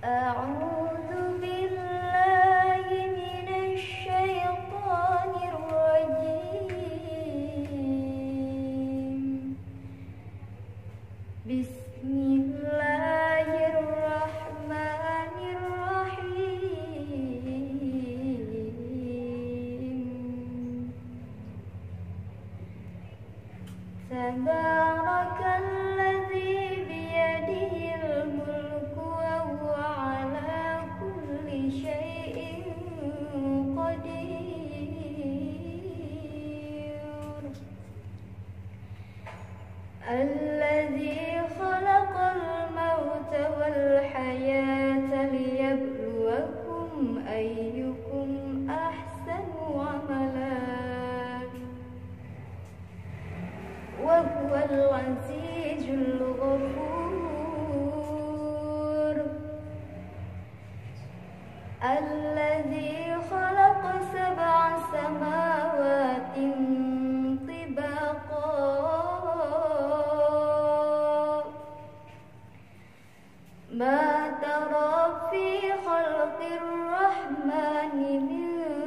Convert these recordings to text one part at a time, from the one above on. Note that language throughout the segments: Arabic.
أعوذ بالله من الشيطان الرجيم. بسم الله الرحمن الرحيم. تبارك الذي بيده الملك وهو على كل شيء قدير. الذي خلق الموت والحياة ليبلوكم أيكم أحسن عملا وهو العزيز الغفور. الذي خلق 7 سماوات طباقا ما ترى في خلق الرحمن من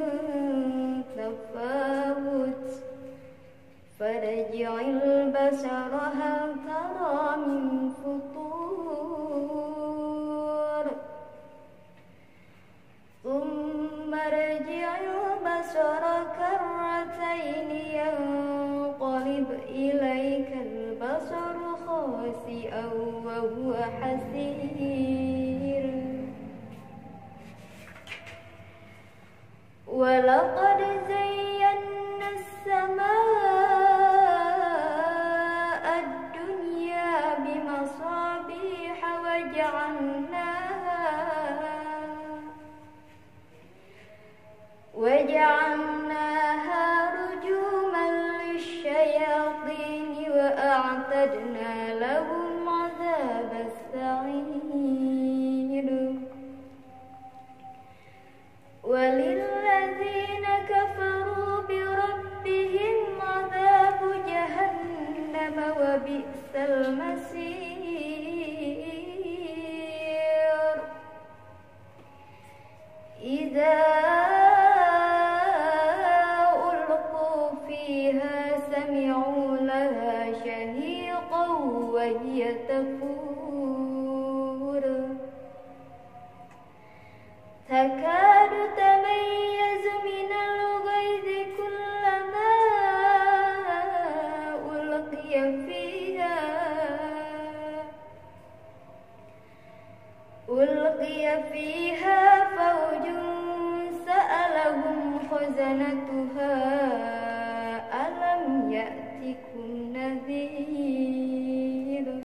تفاوت فارجع البصر هل ترى من فطور ثم ارجع البصر كرتين ينقلب إليك البصر خاسئا وهو حسير. ولقد زينا السماء الدنيا بمصابيح وجعلناها رجوما للشياطين وأعتدنا لهم عذاب السعير. وللذين كفروا بربهم عذاب جهنم وبئس المصير. إذا ألقوا فيها سمعوا لها شهيقا وهي تفور تكاد تميز من الغيظ كلما ألقي فيها فوج سألهم خزنتها